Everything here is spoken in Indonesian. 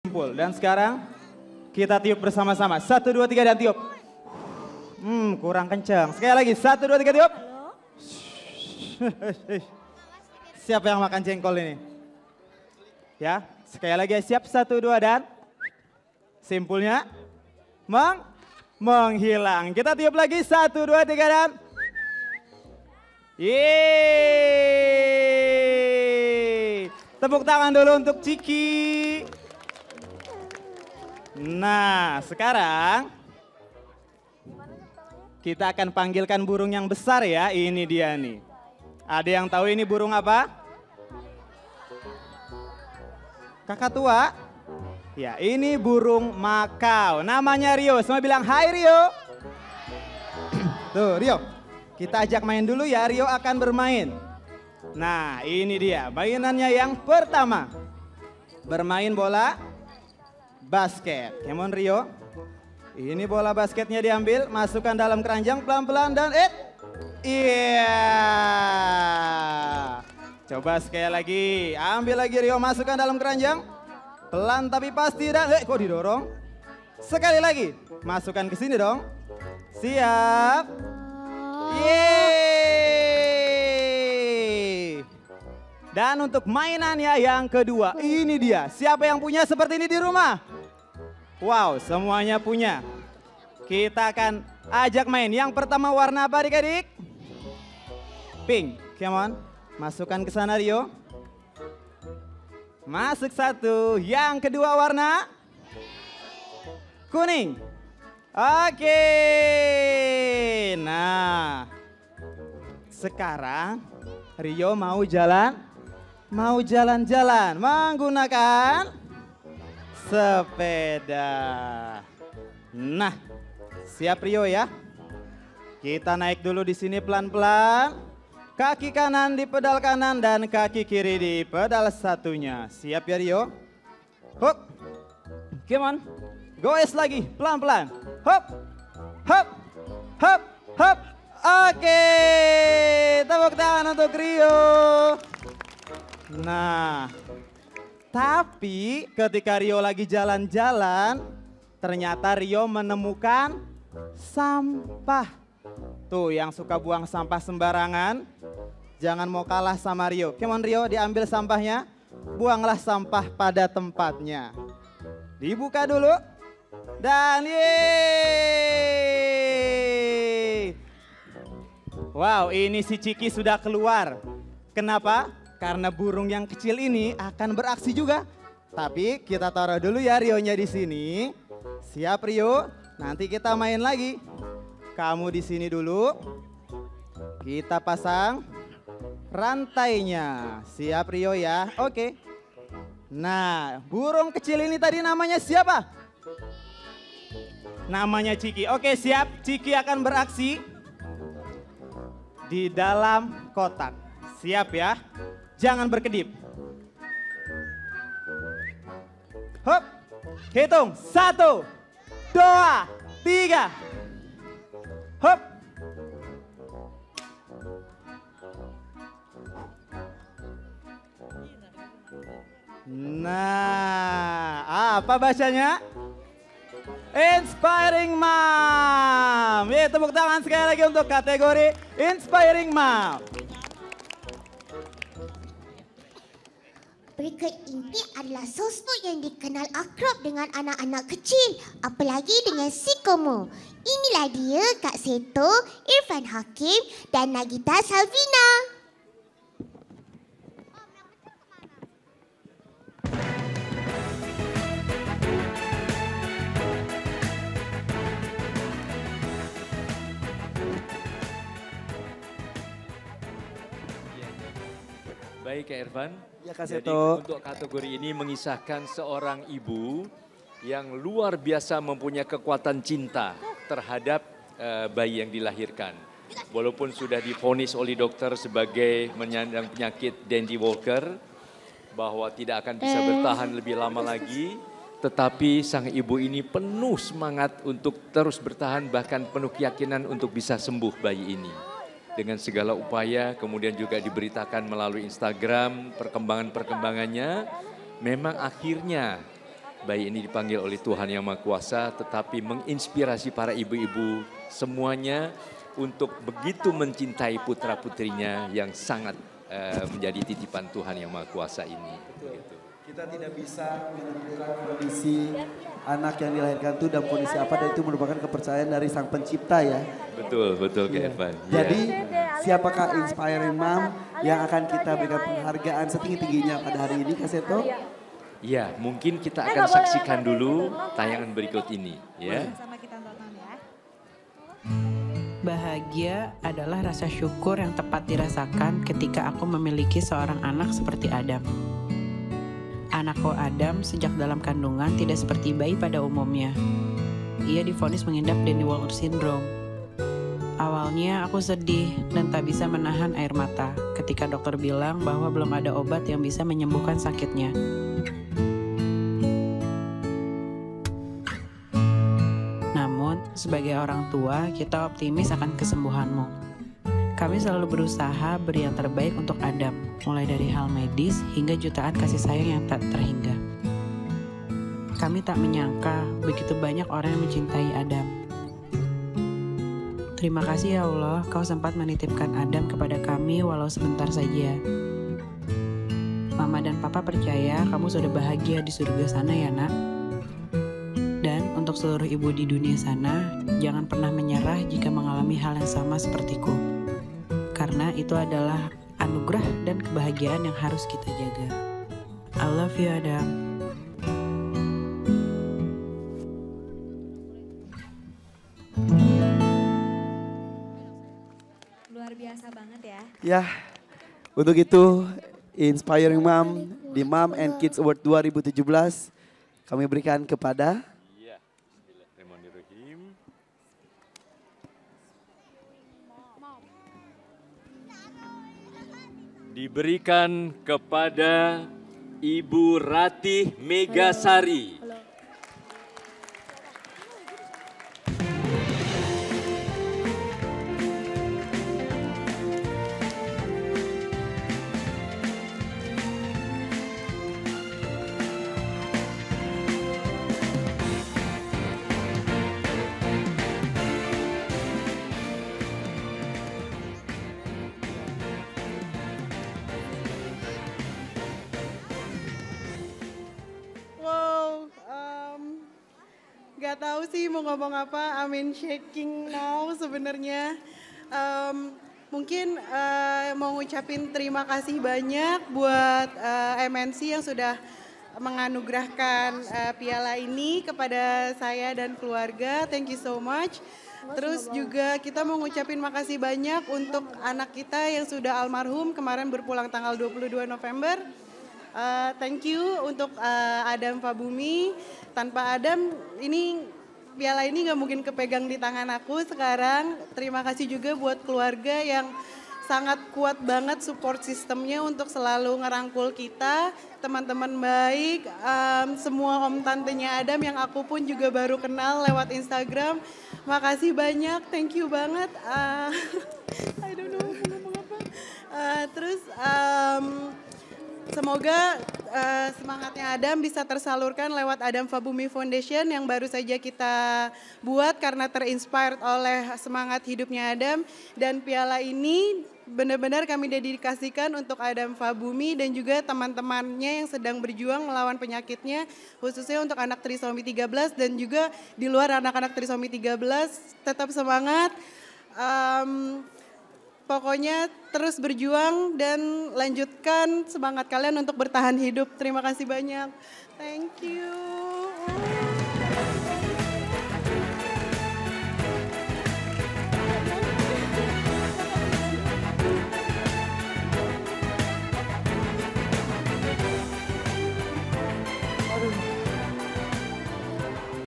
Simpul. Dan sekarang kita tiup bersama-sama. 1, 2, 3 dan tiup. Kurang kencang. Sekali lagi 1, 2, 3 tiup. Siapa yang makan jengkol ini? Ya, sekali lagi siap 1, 2 dan simpulnya menghilang. Kita tiup lagi 1, 2, 3 dan yeay. Tepuk tangan dulu untuk Ciki. Nah, sekarang kita akan panggilkan burung yang besar ya. Ini dia nih. Ada yang tahu ini burung apa? Kakak tua? Ya, ini burung makau. Namanya Rio. Semua bilang hai Rio. Tuh Rio. Kita ajak main dulu ya. Rio akan bermain. Nah, ini dia mainannya yang pertama. Bermain bola basket. Come on Rio. Ini bola basketnya diambil, masukkan dalam keranjang pelan-pelan dan iya. Coba sekali lagi, ambil lagi Rio, masukkan dalam keranjang. Pelan tapi pasti dan kok didorong. Sekali lagi, masukkan ke sini dong. Siap. Yeay. Dan untuk mainannya yang kedua, ini dia. Siapa yang punya seperti ini di rumah? Wow, semuanya punya. Kita akan ajak main. Yang pertama warna apa adik-adik? Pink, come on. Masukkan ke sana Rio. Masuk 1. Yang kedua warna kuning. Oke. Nah, sekarang Rio mau jalan-jalan menggunakan sepeda. Nah, siap Rio ya. Kita naik dulu di sini pelan-pelan. Kaki kanan di pedal kanan dan kaki kiri di pedal satunya. Siap ya Rio? Hop. Come on. Goes lagi pelan-pelan. Hop. Hop. Hop. Hop. Oke. Tepuk tangan untuk Rio. Nah, tapi ketika Rio lagi jalan-jalan, ternyata Rio menemukan sampah. Tuh yang suka buang sampah sembarangan, jangan mau kalah sama Rio. Come on Rio, diambil sampahnya, buanglah sampah pada tempatnya. Dibuka dulu, dan yeay. Wow, ini si Ciki sudah keluar. Kenapa? Karena burung yang kecil ini akan beraksi juga. Tapi kita taruh dulu ya Rionya di sini. Siap Rio? Nanti kita main lagi. Kamu di sini dulu. Kita pasang rantainya. Siap Rio ya? Oke. Nah, burung kecil ini tadi namanya siapa? Namanya Ciki. Oke, siap. Ciki akan beraksi di dalam kotak. Siap ya? Jangan berkedip. Hop. Hitung. 1, 2, 3. Hop. Nah, apa bacanya? Inspiring Mom. Ya, tepuk tangan sekali lagi untuk kategori Inspiring Mom. Berikut ini adalah sosok yang dikenal akrab dengan anak-anak kecil, apalagi dengan si Komo. Inilah dia Kak Seto, Irfan Hakim dan Nagita Salvina. Baik Kak Irfan. Ya, Kak Jadi Seto. untuk kategori ini mengisahkan seorang ibu yang luar biasa mempunyai kekuatan cinta terhadap bayi yang dilahirkan. Walaupun sudah divonis oleh dokter sebagai menyandang penyakit Dandy Walker, bahwa tidak akan bisa bertahan lebih lama lagi, tetapi sang ibu ini penuh semangat untuk terus bertahan, bahkan penuh keyakinan untuk bisa sembuh bayi ini. Dengan segala upaya, kemudian juga diberitakan melalui Instagram perkembangannya, memang akhirnya bayi ini dipanggil oleh Tuhan Yang Maha Kuasa, tetapi menginspirasi para ibu-ibu semuanya untuk begitu mencintai putra-putrinya yang sangat menjadi titipan Tuhan Yang Maha Kuasa ini. Gitu. Kita tidak bisa menentukan kondisi anak yang dilahirkan itu dalam kondisi apa, dan itu merupakan kepercayaan dari Sang Pencipta ya. Betul Kak Evan. Jadi siapakah Inspiring Mom yang akan kita berikan penghargaan setinggi-tingginya pada hari ini, Kak Seto? Ya, mungkin kita akan saksikan dulu tayangan berikut ini ya. Bahagia adalah rasa syukur yang tepat dirasakan ketika aku memiliki seorang anak seperti Adam. Anakku Adam sejak dalam kandungan tidak seperti bayi pada umumnya. Ia divonis mengidap Dandy Walker Syndrome. Awalnya aku sedih dan tak bisa menahan air mata ketika dokter bilang bahwa belum ada obat yang bisa menyembuhkan sakitnya. Namun, sebagai orang tua, kita optimis akan kesembuhanmu. Kami selalu berusaha beri yang terbaik untuk Adam, mulai dari hal medis hingga jutaan kasih sayang yang tak terhingga. Kami tak menyangka begitu banyak orang yang mencintai Adam. Terima kasih ya Allah, Kau sempat menitipkan Adam kepada kami walau sebentar saja. Mama dan Papa percaya kamu sudah bahagia di surga sana ya nak. Dan untuk seluruh ibu di dunia sana, jangan pernah menyerah jika mengalami hal yang sama sepertiku. Karena itu adalah anugerah dan kebahagiaan yang harus kita jaga. I love you Adam. Luar biasa banget ya. Ya, untuk itu Inspiring Mom di Mom and Kids Award 2017 kami berikan kepada diberikan kepada Ibu Ratih Megasari. Gak tahu sih mau ngomong apa, I'm shaking now sebenarnya. Mungkin mau ngucapin terima kasih banyak buat MNC yang sudah menganugerahkan piala ini kepada saya dan keluarga. Thank you so much. Terus juga kita mau ngucapin makasih banyak untuk anak kita yang sudah almarhum kemarin berpulang tanggal 22 November. Thank you untuk Adam Fabumi. Tanpa Adam ini piala ini gak mungkin kepegang di tangan aku sekarang. Terima kasih juga buat keluarga yang sangat kuat banget support sistemnya untuk selalu ngerangkul kita. Teman-teman baik, semua om tantenya Adam yang aku pun juga baru kenal lewat Instagram. Makasih banyak, thank you banget. I don't know mau ngomong apa. Terus semoga semangatnya Adam bisa tersalurkan lewat Adam Fabumi Foundation yang baru saja kita buat karena terinspired oleh semangat hidupnya Adam. Dan piala ini benar-benar kami dedikasikan untuk Adam Fabumi dan juga teman-temannya yang sedang berjuang melawan penyakitnya, khususnya untuk anak trisomi 13 dan juga di luar anak-anak trisomi 13. Tetap semangat. Pokoknya terus berjuang dan lanjutkan semangat kalian untuk bertahan hidup. Terima kasih banyak. Thank you.